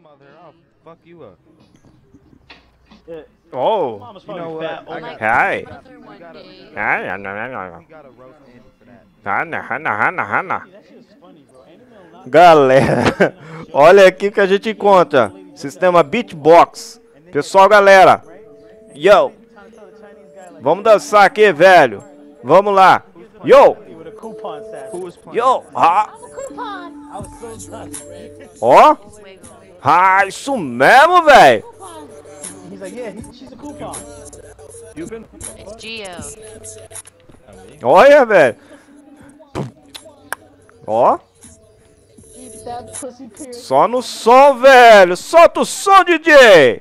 grandmother, I'll fuck you up. Oh. You know what? Hi. We gotta roast Andy for that. Hana. Galera, olha aqui que a gente encontra. Sistema Beatbox. Pessoal, galera. Yo. Vamos dançar aqui, velho. Vamos lá. Yo. Yo. Ó. Ah, isso mesmo, velho. He's like, yeah, she's a coupon. It's Gio. Olha, velho. Ó. Só no som, velho. Solta o som, DJ.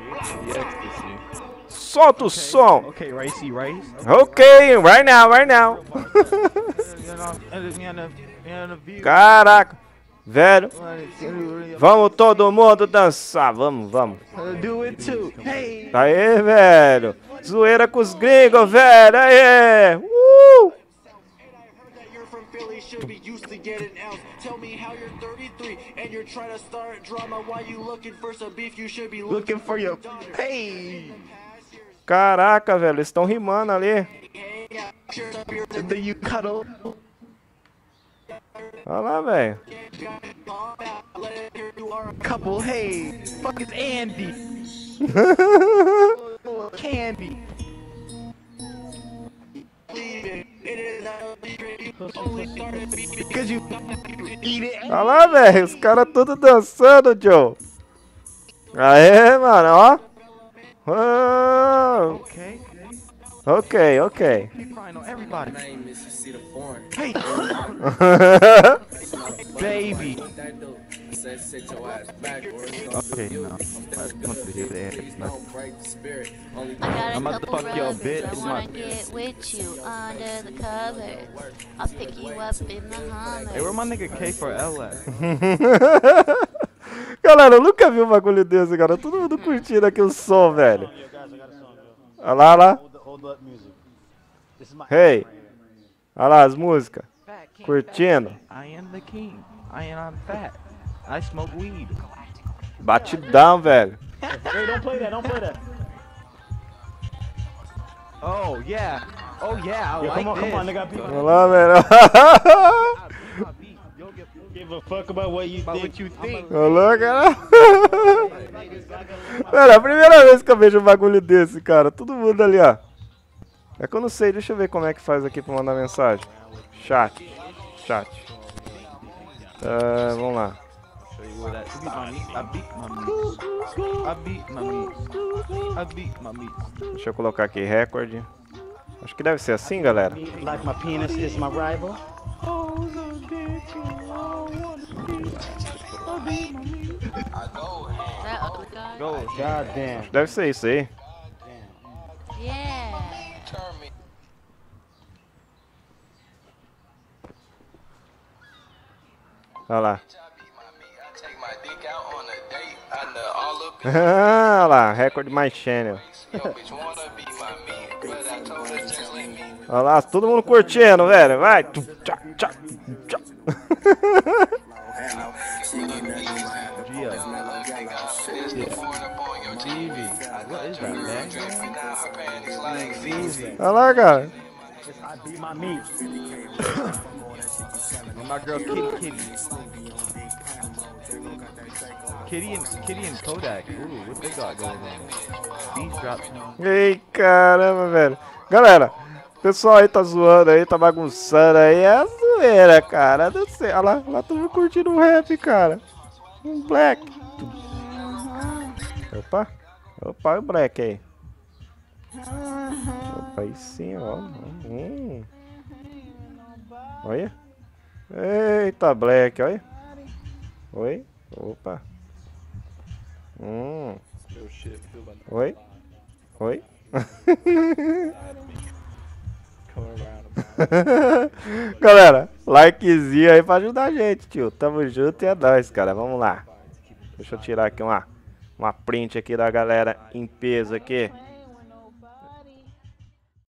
Solta o som. Okay, Ricey, Rice. Ok, right now. Caraca, velho. Vamos todo mundo dançar. Vamos. Do it too. Hey. Aê, velho. Zoeira com os gringos, velho. Aê. Should be used to get an ounce. Tell me how you're 33 and you're trying to start drama. Why you looking for some beef? You should be Looking for your hey. Caraca, velho, eles estão rimando ali. Do you cuddle? Olha lá, velho. Couple, hey. Fuck is Andy. Candy. Cause you eat it. Olha lá, velho, os caras tudo dançando, Joe. Aê, mano, ó. Ok. You probably know everybody. Hey. Baby. Okay, no. I'm about to fuck your bitch. I wanna get with you under the covers. I'll pick you up in the Hummer. Hey, where my nigga K4L at? Galera, eu nunca vi um bagulho desse, cara. Todo mundo curtindo aqui o som, velho. Olha lá. Hey. Olha lá as músicas. Curtindo. I am the king. I am fat. I smoke weed. Batidão, velho. Hey, don't play that. Oh yeah. I like this. Come on, nigga. Olha lá, velho. Give a fuck about what you About think. what you think. Olha lá, cara. Velho, é a primeira vez que eu vejo um bagulho desse, cara. Todo mundo ali, ó. É que eu não sei, deixa eu ver como é que faz aqui pra mandar mensagem. Chat. Vamos lá. I beat my meat. Deixa eu colocar aqui recorde. Acho que deve ser assim, galera. Like my penis is my rival. That ugly guy? Go. God damn. Deve ser isso aí. Yeah. Olha lá. Olha lá, recorde my channel. Olha lá, todo mundo curtindo, velho. Vai. Olha lá, cara. I beat my meat. And my girl Kitty and Kodak. Ooh, what they got going on? These drops. Ei, caramba, velho. Galera, o pessoal aí tá zoando aí, tá bagunçando aí. É zoeira, cara. Não sei. Olha lá tô curtindo o rap, cara. Um black. Opa, o black aí. Opa, aí sim, ó. Olha. Eita, black, olha. Oi. Opa. Oi. Galera, likezinho aí pra ajudar a gente, tio. Tamo junto e é nóis, cara. Vamos lá. Deixa eu tirar aqui uma print aqui da galera em peso aqui.